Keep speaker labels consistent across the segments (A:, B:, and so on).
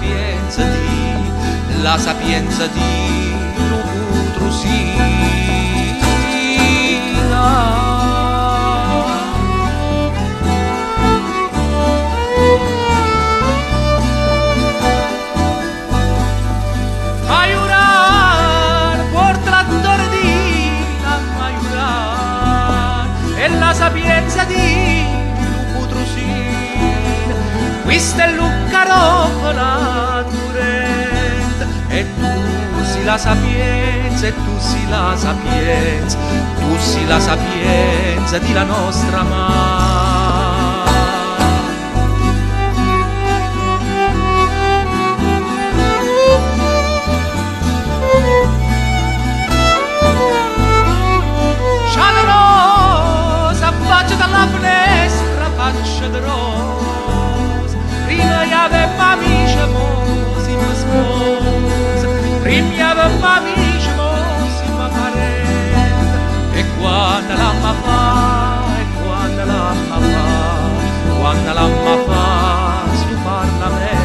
A: la sapienza di Lucutrusina. Maiurar, porta la tordina, maiurar, e la sapienza di Lucutrusina. Questa è Luccarofola durente, e tu si la sapienza, e tu si la sapienza, tu si la sapienza di la nostra madre. Dalla finestra faccia di rosa, prima gli avevamo amici, mo si mi sposa, prima avevamo amici, mo si mi parente, e quando l'amma fa, e quando l'amma fa, quando l'amma fa, si parla a me.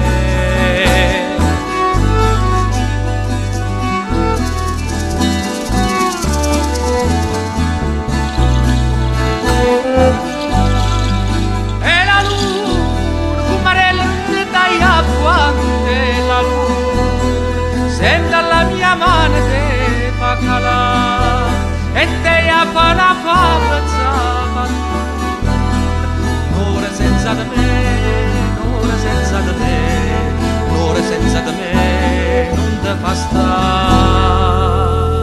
A: E la luna, cumarella dai a quante la luna, senta la mia mano te fa calare, e te a fa una fabbrica, un'ora senza di me, un'ora senza di me, un'ora senza di me, non te fa stare.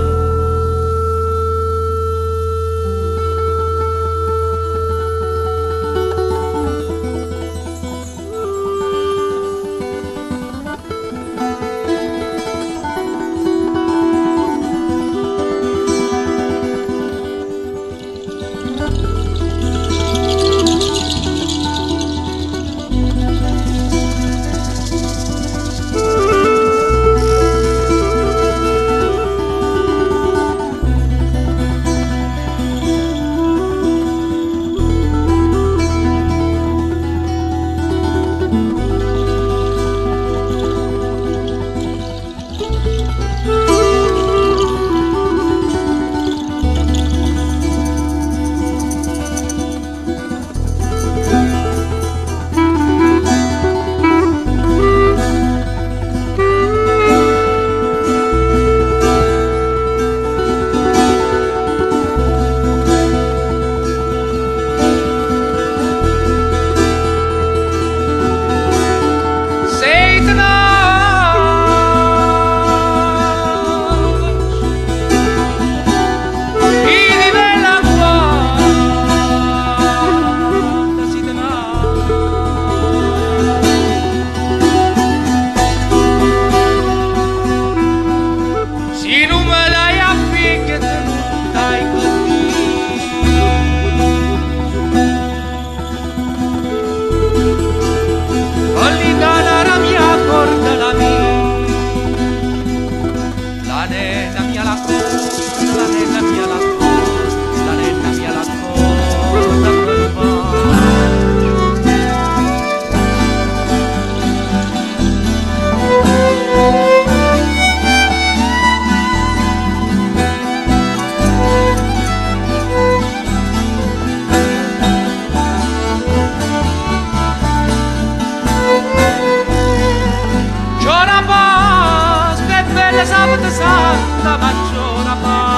A: Santa maggiore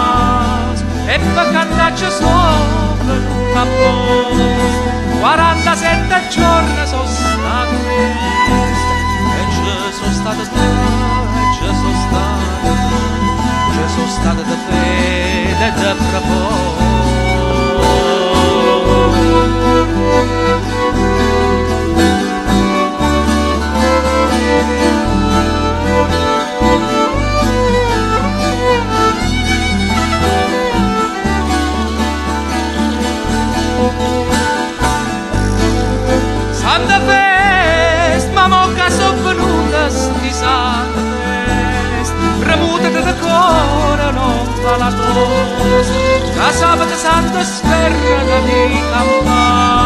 A: paz, e vacannaccia sopra un capo, 47 giorni sono stato e ci sono stato te, e ci sono stato te, ci sono stato da fede e da proposito. Santa Fest, ma mocca so venuta sti Santa Fest, premuta da cuore non fa la tosta, la sabato santa sferra di campana.